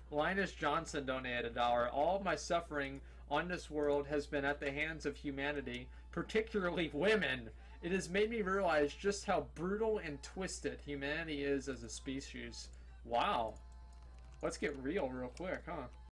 Linus Johnson donated $1. All my suffering on this world has been at the hands of humanity, particularly women. It has made me realize just how brutal and twisted humanity is as a species. Wow. Let's get real quick, huh?